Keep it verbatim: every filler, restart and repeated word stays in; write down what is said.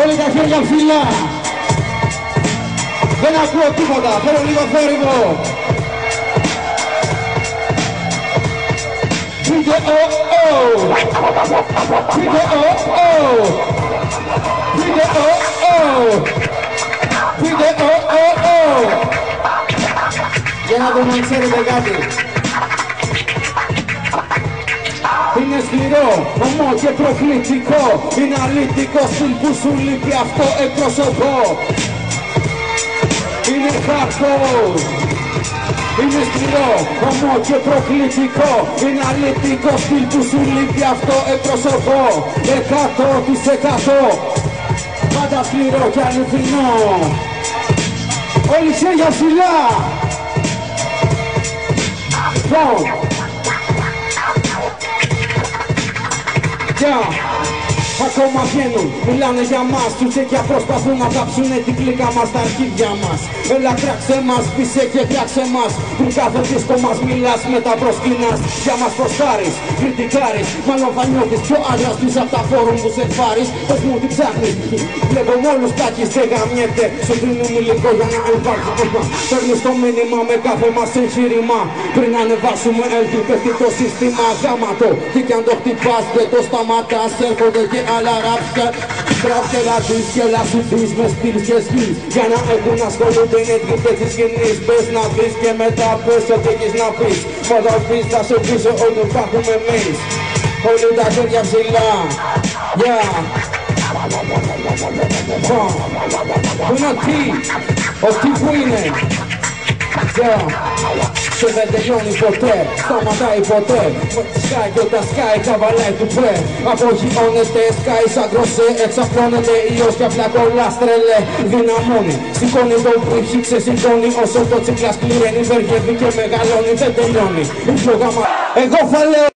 Όλοι τα χέρια ψηλά. Δεν ακούω τίποτα, θέλω λίγο θόρυβο. Πείτε ο, ο. Πείτε ο, ο. Πείτε ο, ο. Πείτε ο, ο, ο. Για να δούμε αν ξέρετε κάτι. Είναι σκληρό, ομό και προκλητικό. Είναι αλήτικο στυλ που σου λείπει, αυτό εκπροσωπώ. Είναι hardcore. Είναι σκληρό, ομό και προκλητικό. Είναι αλήτικο στυλ που σου λείπει, αυτό εκπροσωπώ. Εκατό της εκατό. Πάντα σκληρό και αληθινό. Όλοι χέρια ψηλά. Λοιπόν, yeah. Ακόμα βγαίνουν, μιλάνε για μας, τους και προσπαθούν να κάψουνε την κλίκα μας, τα αρχίδια μας. Έλα κράξε μας, πίσε και φτιάξε μας. Πριν κάθε δίσκο μας μιλάς, μετά προσκυνάς. Για μας προσκάρεις, κριτικάρεις. Μάλλον θα νιώθεις πιο άντρας πίσω απ' τα φόρουμ που σε πάρεις. Πες μου τι ψάχνεις, βλέπω μόλους τάκεις, δεν γαμιέται. Σου δίνουν υλικό για να υπάρξει. Παίρνεις το μήνυμα με κάθε μας εγχείρημα. Πριν ανεβάσουμε έλθει πέφτει το σύστημα γάματο. Και κι αν το χτυπάς δεν το σταματάς, έρχονται και άλλα ράψια. Γράφτε λατούς και λασουδείς με στυλς και σκυλς. Για να έχουν ασχολούνται είναι τρίπτες της σκηνής. Πες να δεις και μετά πες ό,τι έχεις να πεις. Μόδα πεις θα σε πείσω ότι υπάρχουμε εμείς. Όλοι τα χέρια ψηλά. Yeah. Πού είναι ο τι, ο τι που είναι. Yeah. Και δεν τελειώνει ποτέ, σταματάει ποτέ. Σκάει και όταν σκάει καβαλάει του πρέ. Απογειώνεται, σκάει σαν γκροσέ. Εξαπλώνεται ήλιος και απλά κολλάς τρελέ. Δυναμώνει, σηκώνει το πρίχι, ξεσηκώνει. Όσο το τσικλάς κληραίνει, βεργεύει και μεγαλώνει. Δεν τελειώνει, η φλόγα μα. Εγώ θα λέω